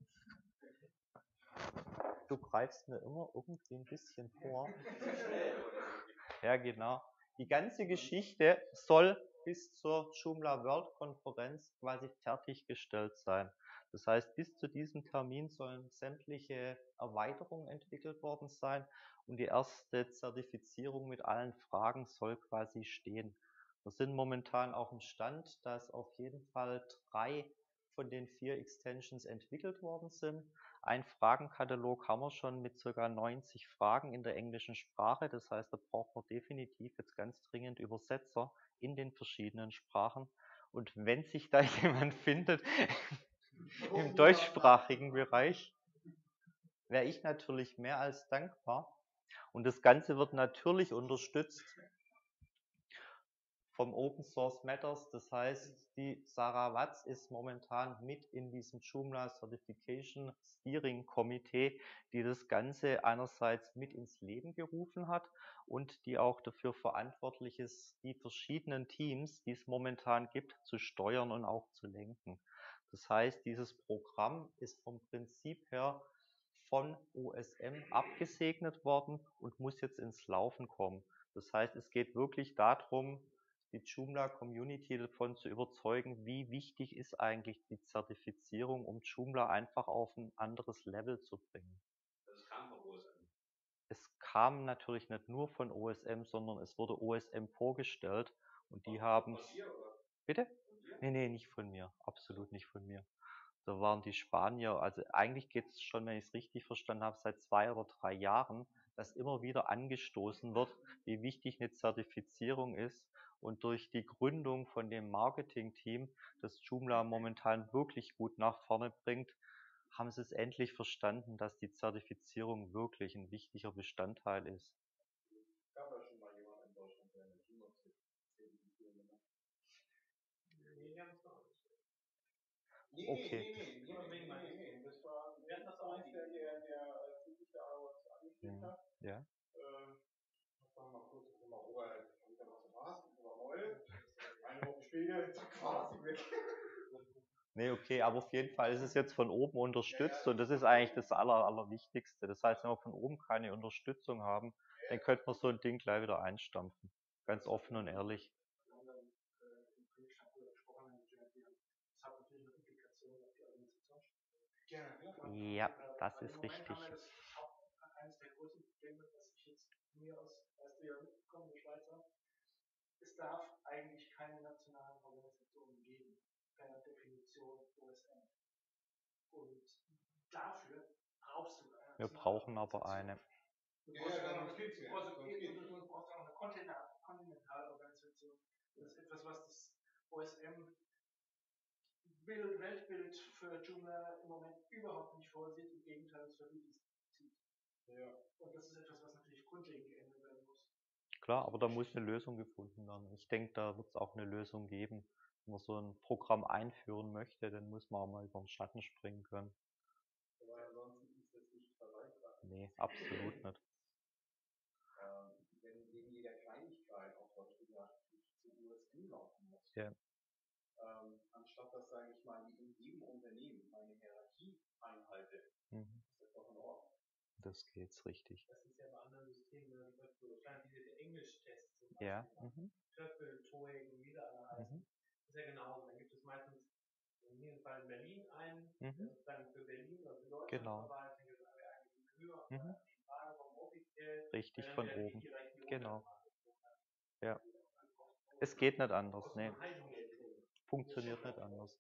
Du greifst mir immer irgendwie ein bisschen vor. Ja, genau. Die ganze Geschichte soll bis zur Joomla World Konferenz quasi fertiggestellt sein. Das heißt, bis zu diesem Termin sollen sämtliche Erweiterungen entwickelt worden sein und die erste Zertifizierung mit allen Fragen soll quasi stehen. Wir sind momentan auf dem Stand, dass auf jeden Fall drei von den vier Extensions entwickelt worden sind. Ein Fragenkatalog haben wir schon mit ca. neunzig Fragen in der englischen Sprache. Das heißt, da braucht man definitiv jetzt ganz dringend Übersetzer in den verschiedenen Sprachen. Und wenn sich da jemand findet im deutschsprachigen Bereich, wäre ich natürlich mehr als dankbar. Und das Ganze wird natürlich unterstützt vom Open Source Matters. Das heißt, die Sarah Watz ist momentan mit in diesem Joomla Certification Steering Komitee, die das Ganze einerseits mit ins Leben gerufen hat und die auch dafür verantwortlich ist, die verschiedenen Teams, die es momentan gibt, zu steuern und auch zu lenken. Das heißt, dieses Programm ist vom Prinzip her von O S M abgesegnet worden und muss jetzt ins Laufen kommen. Das heißt, es geht wirklich darum, die Joomla-Community davon zu überzeugen, wie wichtig ist eigentlich die Zertifizierung, um Joomla einfach auf ein anderes Level zu bringen. Das kam von O S M. Es kam natürlich nicht nur von O S M, sondern es wurde O S M vorgestellt und die haben... Von dir, oder? Bitte? Nee, nee, nicht von mir. Absolut nicht von mir. Da waren die Spanier, also eigentlich geht es schon, wenn ich es richtig verstanden habe, seit zwei oder drei Jahren, dass immer wieder angestoßen wird, wie wichtig eine Zertifizierung ist. Und durch die Gründung von dem Marketing-Team, das Joomla momentan wirklich gut nach vorne bringt, haben sie es endlich verstanden, dass die Zertifizierung wirklich ein wichtiger Bestandteil ist. Gab ja schon mal jemand in Deutschland, der eine Joomla-Zertifizierung gemacht hat? Nee, die haben es noch nicht. Nee, Okay. nee, nee, nee, nee, nee, nee, das war, wir hatten das auch eins, der, der, der sich da was angeschrieben hat. Ja. Äh, sagen wir mal kurz, guck mal, Robert, hab ich da was verpasst, das war neu. Eine Woche später, zack, war das weg. Nee, okay, aber auf jeden Fall ist es jetzt von oben unterstützt und das ist eigentlich das Aller, Allerwichtigste. Das heißt, wenn wir von oben keine Unterstützung haben, dann könnte man so ein Ding gleich wieder einstampfen. Ganz offen und ehrlich. Wir haben dann äh, im Projekt darüber gesprochen, das hat natürlich eine Implikation auf die Organisationsstruktur. Gerne. Ja, das Weil im ist Moment richtig. haben wir das auch eines der größten Probleme, was ich jetzt mir aus, weißt du ja mitbekommen, der Schweizer, es darf eigentlich keine nationalen Organisationen geben, per Definition O S M. Und dafür brauchst du eine Wir brauchen aber eine. Du Ja, brauchst ja, auch sonst noch geht's ja. brauchst Sonst du- geht's du- ja. du brauchst auch eine Kontinent- Kontinentalorganisation. Das ist etwas, was das O S M Bild, Weltbild für Joomla im Moment überhaupt nicht vorsieht. Im Gegenteil, es verbietet es. Ja. Und das ist etwas, was natürlich grundlegend geändert werden muss. Klar, aber da muss eine Lösung gefunden werden. Ich denke, da wird es auch eine Lösung geben. Wenn man so ein Programm einführen möchte, dann muss man auch mal über den Schatten springen können. Weil ansonsten ist das nicht verwaltbar. Nee, absolut nicht. Ähm, wenn wegen jeder Kleinigkeit auch was gesagt zu U S M laufen muss, Ja. ähm, anstatt dass, sage ich mal, wie in jedem Unternehmen eine Hierarchie einhalte, Mhm. ist das doch in Ordnung. Das geht's richtig. Das ist ja bei anderen Systemen, ne, wie zum Beispiel diese Englisch-Tests zum Beispiel. Ja. Mhm. Töffel, TOEIC und wie sie alle heißen. Mhm. Das ist ja genauso. Da gibt es meistens in jedem Fall in Berlin einen, Mhm. der sozusagen für Berlin oder für Deutschland Genau. arbeitet, der sagen wir eigentlich die Höhe und Mhm. die Frage vom offiziell. Richtig, dann von wieder die oben. Hierarchie Genau. runtermacht. Ja. Es geht nicht anders. Aus Nee. dem Heilungsgrund. Funktioniert nicht anders.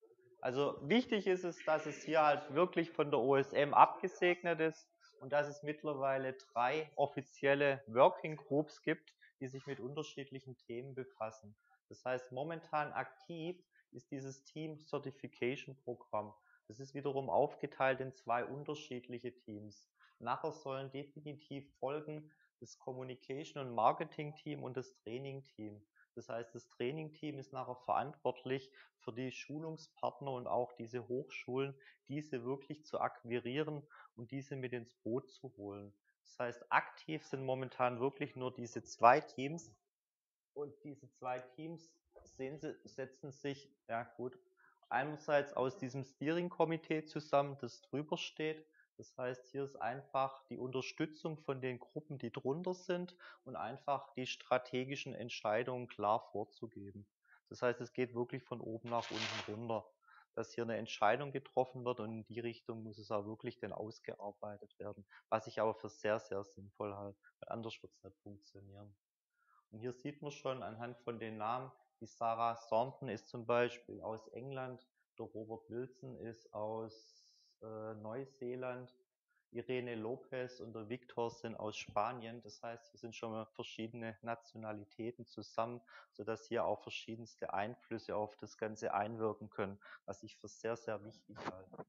Also wichtig ist es, dass es hier halt wirklich von der O S M abgesegnet ist und dass es mittlerweile drei offizielle Working Groups gibt, die sich mit unterschiedlichen Themen befassen. Das heißt, momentan aktiv ist dieses Team Certification Programm. Das ist wiederum aufgeteilt in zwei unterschiedliche Teams. Nachher sollen definitiv folgen das Communication- und Marketing-Team und das Training-Team. Das heißt, das Training-Team ist nachher verantwortlich für die Schulungspartner und auch diese Hochschulen, diese wirklich zu akquirieren und diese mit ins Boot zu holen. Das heißt, aktiv sind momentan wirklich nur diese zwei Teams und diese zwei Teams sehen Sie, setzen sich, ja gut, einerseits aus diesem Steering-Komitee zusammen, das drüber steht. Das heißt, hier ist einfach die Unterstützung von den Gruppen, die drunter sind und einfach die strategischen Entscheidungen klar vorzugeben. Das heißt, es geht wirklich von oben nach unten runter, dass hier eine Entscheidung getroffen wird und in die Richtung muss es auch wirklich dann ausgearbeitet werden, was ich aber für sehr, sehr sinnvoll halte, weil anders wird es nicht funktionieren. Und hier sieht man schon anhand von den Namen, die Sarah Thornton ist zum Beispiel aus England, der Robert Wilson ist aus äh, Neuseeland, Irene Lopez und der Victor sind aus Spanien. Das heißt, hier sind schon mal verschiedene Nationalitäten zusammen, sodass hier auch verschiedenste Einflüsse auf das Ganze einwirken können, was ich für sehr, sehr wichtig halte.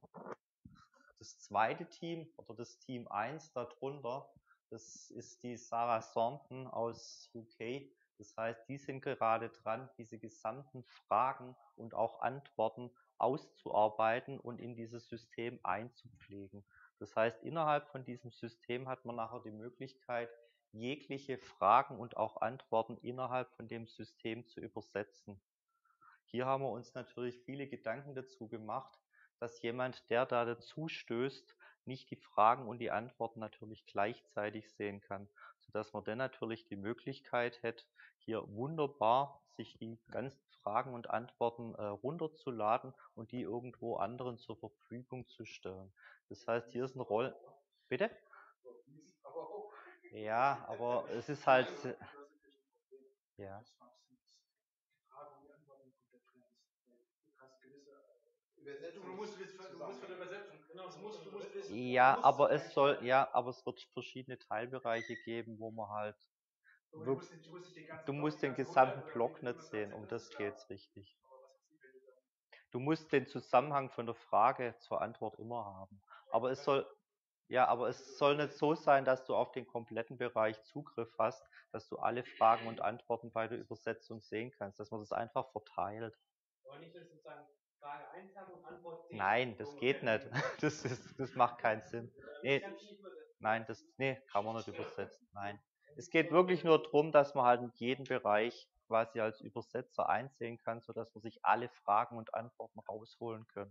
Das zweite Team oder das Team eins darunter, das ist die Sarah Thornton aus U K. Das heißt, die sind gerade dran, diese gesamten Fragen und auch Antworten auszuarbeiten und in dieses System einzupflegen. Das heißt, innerhalb von diesem System hat man nachher die Möglichkeit, jegliche Fragen und auch Antworten innerhalb von dem System zu übersetzen. Hier haben wir uns natürlich viele Gedanken dazu gemacht, dass jemand, der da dazu stößt, nicht die Fragen und die Antworten natürlich gleichzeitig sehen kann, sodass man dann natürlich die Möglichkeit hätte, hier wunderbar sich die ganzen Fragen und Antworten äh, runterzuladen und die irgendwo anderen zur Verfügung zu stellen. Das heißt, hier ist ein Roll... Bitte? Ja, aber es ist halt... Ja. Du musst, du musst von der Übersetzung, genau, du musst, du musst wissen. Ja, aber es soll, ja, aber es wird verschiedene Teilbereiche geben, wo man halt, Du musst, du musst, den, du musst den gesamten Block nicht sehen, um das geht's richtig. Du musst den Zusammenhang von der Frage zur Antwort immer haben. Aber es soll, ja, aber es soll nicht so sein, dass du auf den kompletten Bereich Zugriff hast, dass du alle Fragen und Antworten bei der Übersetzung sehen kannst, dass man das einfach verteilt. Aber nicht, dass sozusagen Frage eins haben und Antwort zehn. Nein, das geht nicht. Das, ist, das macht keinen Sinn. Nee, nein, das nee, kann man nicht übersetzen. Nein. Es geht wirklich nur darum, dass man halt in jedem Bereich quasi als Übersetzer einsehen kann, sodass man sich alle Fragen und Antworten rausholen kann.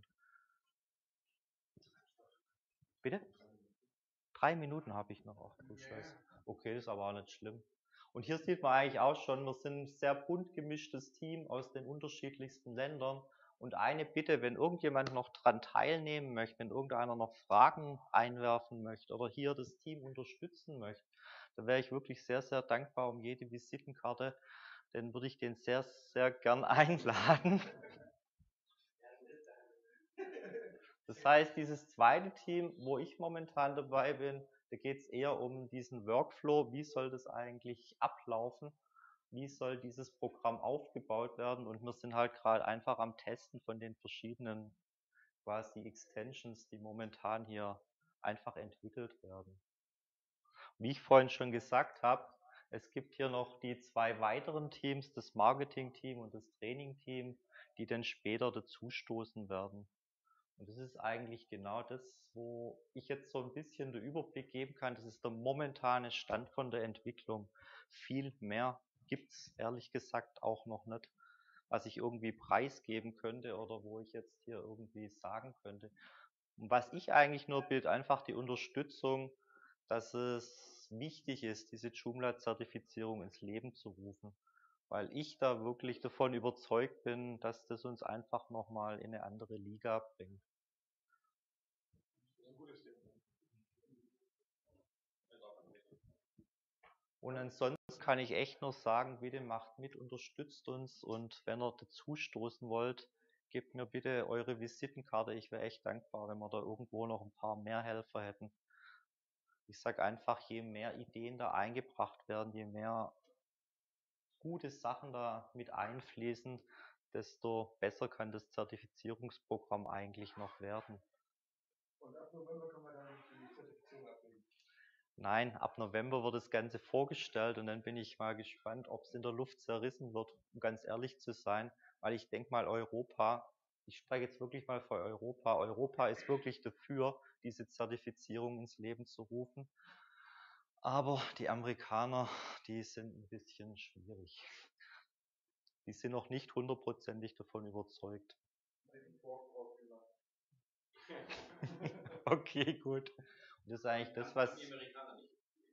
Bitte? Drei Minuten habe ich noch. Ach du Scheiße. Okay, das ist aber auch nicht schlimm. Und hier sieht man eigentlich auch schon, wir sind ein sehr bunt gemischtes Team aus den unterschiedlichsten Ländern. Und eine Bitte, wenn irgendjemand noch dran teilnehmen möchte, wenn irgendeiner noch Fragen einwerfen möchte oder hier das Team unterstützen möchte, dann wäre ich wirklich sehr, sehr dankbar um jede Visitenkarte. Dann würde ich den sehr, sehr gern einladen. Das heißt, dieses zweite Team, wo ich momentan dabei bin, da geht es eher um diesen Workflow. Wie soll das eigentlich ablaufen? Wie soll dieses Programm aufgebaut werden? Und wir sind halt gerade einfach am Testen von den verschiedenen quasi Extensions, die momentan hier einfach entwickelt werden. Wie ich vorhin schon gesagt habe, es gibt hier noch die zwei weiteren Teams, das Marketing-Team und das Training-Team, die dann später dazustoßen werden. Und das ist eigentlich genau das, wo ich jetzt so ein bisschen den Überblick geben kann. Das ist der momentane Stand von der Entwicklung. Viel mehr gibt es ehrlich gesagt auch noch nicht, was ich irgendwie preisgeben könnte oder wo ich jetzt hier irgendwie sagen könnte. Und was ich eigentlich nur bitte, einfach die Unterstützung, dass es wichtig ist, diese Joomla-Zertifizierung ins Leben zu rufen. Weil ich da wirklich davon überzeugt bin, dass das uns einfach nochmal in eine andere Liga bringt. Und ansonsten kann ich echt nur sagen, bitte macht mit, unterstützt uns und wenn ihr dazu stoßen wollt, gebt mir bitte eure Visitenkarte. Ich wäre echt dankbar, wenn wir da irgendwo noch ein paar mehr Helfer hätten. Ich sage einfach, je mehr Ideen da eingebracht werden, je mehr gute Sachen da mit einfließen, desto besser kann das Zertifizierungsprogramm eigentlich noch werden. Und ab November können wir dann die Zertifizierung ablegen? Nein, ab November wird das Ganze vorgestellt und dann bin ich mal gespannt, ob es in der Luft zerrissen wird, um ganz ehrlich zu sein, weil ich denke mal Europa, ich spreche jetzt wirklich mal für Europa, Europa ist wirklich dafür, diese Zertifizierung ins Leben zu rufen, aber die Amerikaner, die sind ein bisschen schwierig. Die sind noch nicht hundertprozentig davon überzeugt. Okay, gut. Und das ist eigentlich das, was... Die Amerikaner nicht.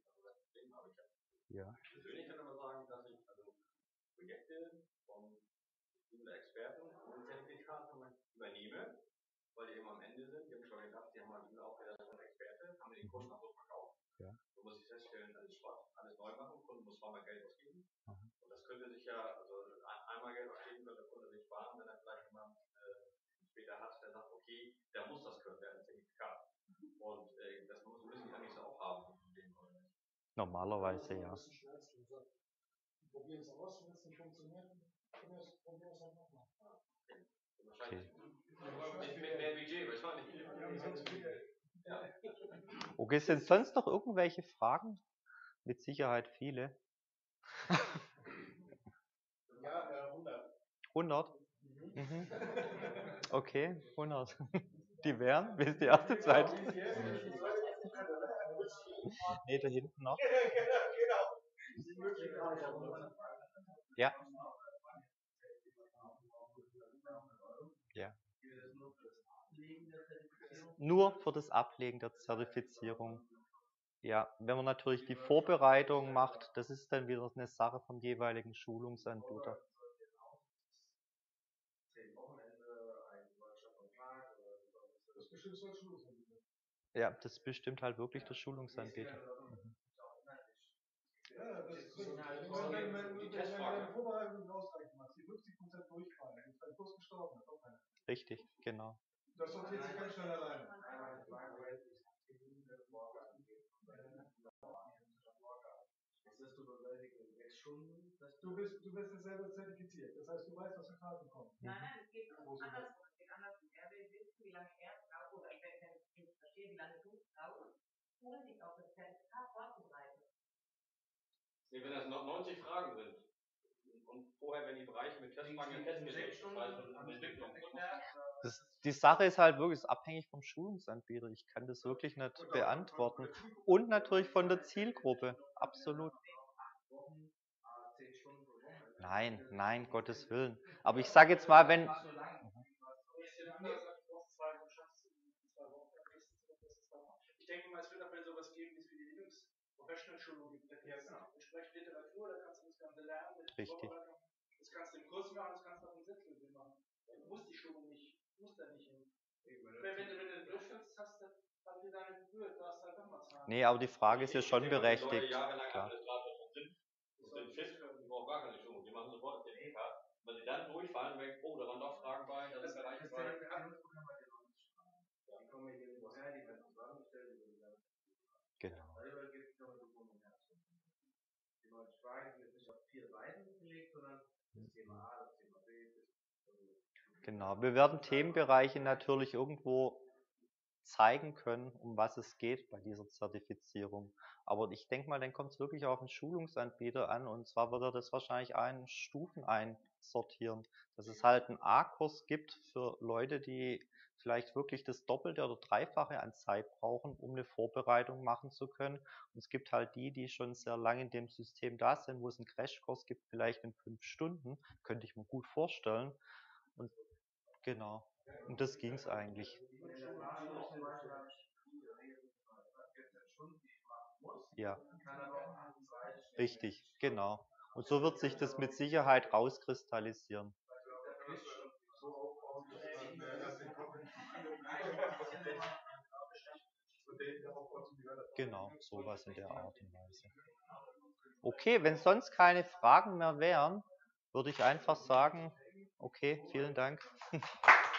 Ja. Persönlich kann aber sagen, dass ich also Projekte von Experten und Zertifikate übernehme, weil die immer am Ende sind. Die haben schon gedacht, die haben mal auch wieder so einen Experte, haben wir den Kunden auch so verkauft. Ja. So muss ich feststellen, alles Schrott, alles neu machen, der Kunde muss zweimal Geld ausgeben. Mhm. Und das könnte sich ja, also einmal Geld ausgeben könnte der Kunde sich sparen, wenn er vielleicht jemand äh, später hat, der sagt, okay, der muss das können, der hat ein Zertifikat. Und äh, das muss, müssen die eigentlich so auch haben. Normalerweise ja. Probieren es aus, wenn es nicht funktioniert, probieren wir es halt nochmal. Okay. Mit mehr Budget wahrscheinlich. Ja. Okay, sind sonst noch irgendwelche Fragen? Mit Sicherheit viele. Ja, äh, hundert. hundert? Mhm. Okay, hundert. Die wären, wie ist die erste Zeit? Nee, da hinten noch. Ja. Ja. Nur für das Ablegen der Zertifizierung. Ja, wenn man natürlich die Vorbereitung macht, das ist dann wieder eine Sache vom jeweiligen Schulungsanbieter. Ja, das bestimmt halt wirklich der Schulungsanbieter. Mhm. Ja, das ist richtig. Wenn, wenn, wenn, wenn deine Vorbereitung nicht ausreichend machst, die fünfzig Prozent durchfallen, dann ist dein Kurs gestorben. Richtig, genau. Das sortiert sich ganz schnell alleine. Du bist, du bist ja selber zertifiziert. Das heißt, du weißt, was für Phasen kommen. Nein, nein, es geht andersrum. Es geht andersrum. Er will wissen, wie lange er braucht, oder ich werde nicht verstehen, wie lange du brauchst, um dich auf das Zertifikat vorzubereiten. Nee, wenn das noch neunzig Fragen sind und vorher, wenn die Bereiche mit Testbanken festgelegt sind, das heißt, eine Entwicklung. Das, die Sache ist halt wirklich ist abhängig vom Schulungsanbieter. Ich kann das wirklich nicht beantworten. Und natürlich von der Zielgruppe. Absolut. Nein, nein, Gottes Willen. Aber ich sage jetzt mal, wenn... Ich denke mal, es wird auch wieder sowas geben, wie es für die Linux Professional Schulung gibt. Da gibt es entsprechend Literatur, da Richtig. Das kannst du im Kurs machen, das kannst du auf dem Sitzel machen. Du musst die Schulung nicht, musst da nicht hin. Wenn, wenn, du, wenn du durchführst, hast du halt wieder deine Gebühr, darfst halt nochmal zahlen. Nee, aber die Frage ist ja schon berechtigt. Die Leute jahrelang Klar. Administrator schon sind, sind fit, die brauchen gar keine Schulung. Die machen sofort den E K. Wenn sie dann durchfallen und denken, oh, da waren doch Fragen bei, das ist gleich bei. Die kommen hier über her, die werden zusammengestellt, die werden dann. Genau. Darüber gibt es noch eine Begründung dazu. Die neuen Fragen sind jetzt nicht auf vier Seiten gelegt, sondern das Thema A, das Thema B. Genau. Wir werden Themenbereiche natürlich irgendwo zeigen können, um was es geht bei dieser Zertifizierung. Aber ich denke mal, dann kommt es wirklich auf den Schulungsanbieter an, und zwar wird er das wahrscheinlich in Stufen einsortieren. Dass es halt einen A-Kurs gibt für Leute, die vielleicht wirklich das Doppelte oder Dreifache an Zeit brauchen, um eine Vorbereitung machen zu können. Und es gibt halt die, die schon sehr lange in dem System da sind, wo es einen Crashkurs gibt, vielleicht in fünf Stunden, könnte ich mir gut vorstellen. Und genau, um das ging es eigentlich. Ja, richtig, genau. Und so wird sich das mit Sicherheit rauskristallisieren. Genau, sowas in der Art und Weise. Okay, wenn sonst keine Fragen mehr wären, würde ich einfach sagen, okay, vielen Dank.